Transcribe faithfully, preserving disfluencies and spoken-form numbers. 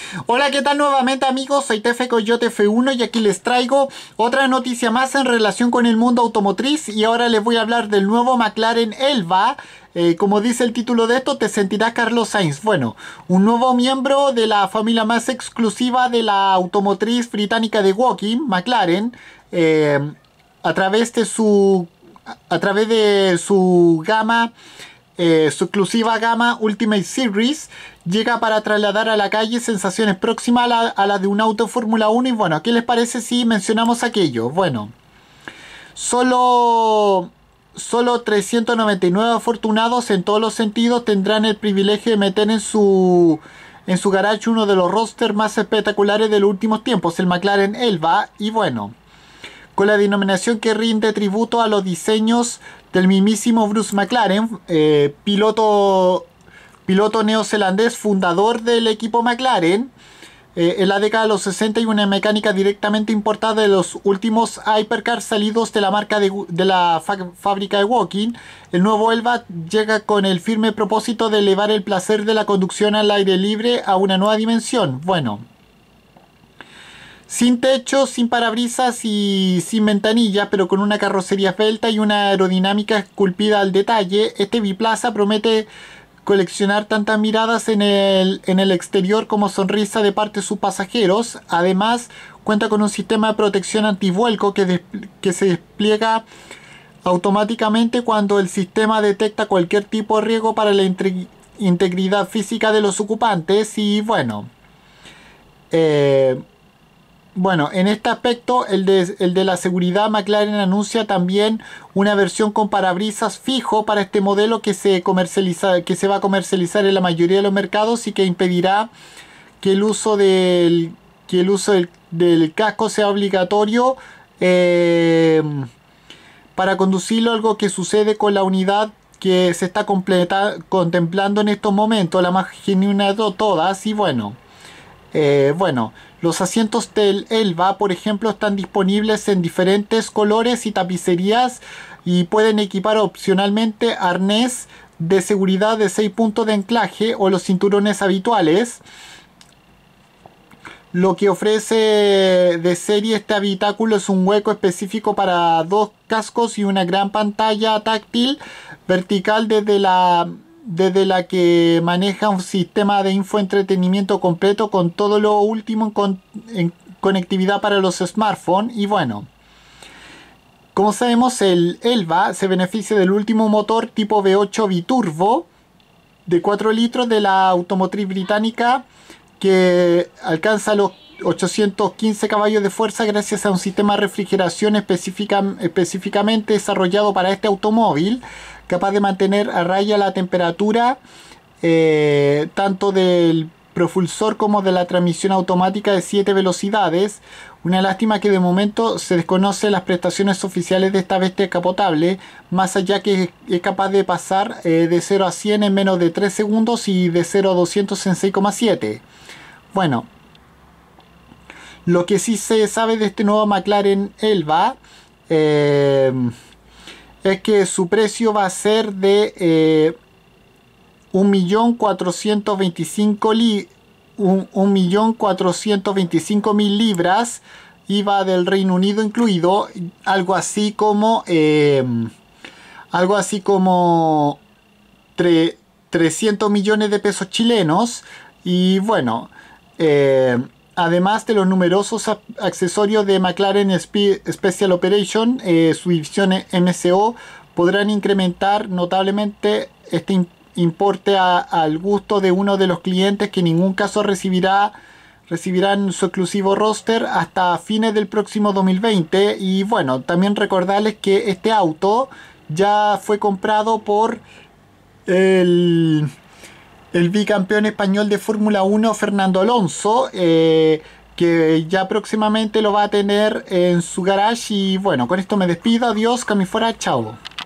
Hola, ¿qué tal nuevamente amigos? Soy Tefe Coyote F uno y aquí les traigo otra noticia más en relación con el mundo automotriz y ahora les voy a hablar del nuevo McLaren Elva. Eh, como dice el título de esto, te sentirás Carlos Sainz. Bueno, un nuevo miembro de la familia más exclusiva de la automotriz británica de Woking, McLaren, eh, a través de su a través de su gama eh, su exclusiva gama Ultimate Series llega para trasladar a la calle sensaciones próximas a la, a la de un auto Fórmula uno. Y bueno, ¿qué les parece si mencionamos aquello? Bueno, solo, solo trescientos noventa y nueve afortunados en todos los sentidos tendrán el privilegio de meter en su, en su garage uno de los rosters más espectaculares de los últimos tiempos, el McLaren Elva. Y bueno, con la denominación que rinde tributo a los diseños del mismísimo Bruce McLaren, eh, piloto, piloto neozelandés, fundador del equipo McLaren, eh, en la década de los sesenta, y una mecánica directamente importada de los últimos hypercars salidos de la marca de, de la fa fábrica de Woking. El nuevo Elva llega con el firme propósito de elevar el placer de la conducción al aire libre a una nueva dimensión. Bueno, sin techo, sin parabrisas y sin ventanillas, pero con una carrocería esbelta y una aerodinámica esculpida al detalle, este biplaza promete coleccionar tantas miradas en el, en el exterior como sonrisa de parte de sus pasajeros. Además, cuenta con un sistema de protección antivuelco que, que se despliega automáticamente cuando el sistema detecta cualquier tipo de riesgo para la integridad física de los ocupantes. Y bueno, eh, Bueno, en este aspecto, el de, el de la seguridad, McLaren anuncia también una versión con parabrisas fijo para este modelo que se, comercializa, que se va a comercializar en la mayoría de los mercados y que impedirá que el uso del, que el uso del, del casco sea obligatorio eh, para conducirlo, algo que sucede con la unidad que se está completa, contemplando en estos momentos, la más genuina de todas. Y bueno, Eh, bueno, los asientos del Elva, por ejemplo, están disponibles en diferentes colores y tapicerías y pueden equipar opcionalmente arnés de seguridad de seis puntos de anclaje o los cinturones habituales. Lo que ofrece de serie este habitáculo es un hueco específico para dos cascos y una gran pantalla táctil vertical desde la... desde la que maneja un sistema de infoentretenimiento completo con todo lo último en, con, en conectividad para los smartphones. Y bueno, como sabemos, el Elva se beneficia del último motor tipo V ocho biturbo de cuatro litros de la automotriz británica, que alcanza los ochocientos quince caballos de fuerza gracias a un sistema de refrigeración específica, específicamente desarrollado para este automóvil, capaz de mantener a raya la temperatura eh, tanto del propulsor como de la transmisión automática de siete velocidades. Una lástima que de momento se desconocen las prestaciones oficiales de esta bestia capotable, más allá que es capaz de pasar eh, de cero a cien en menos de tres segundos y de cero a doscientos en seis coma siete. Bueno, lo que sí se sabe de este nuevo McLaren Elva eh, es que su precio va a ser de eh, un millón cuatrocientos veinticinco mil libras, I V A del Reino Unido incluido, algo así como eh, algo así como tre, trescientos millones de pesos chilenos. Y bueno, eh, además de los numerosos accesorios de McLaren Special Operation, eh, su división M C O, podrán incrementar notablemente este importe a, al gusto de uno de los clientes, que en ningún caso recibirá recibirán su exclusivo roster hasta fines del próximo dos mil veinte. Y bueno, también recordarles que este auto ya fue comprado por el... el bicampeón español de Fórmula uno, Fernando Alonso, eh, que ya próximamente lo va a tener en su garage. Y bueno, con esto me despido. Adiós, que me fuera, chao.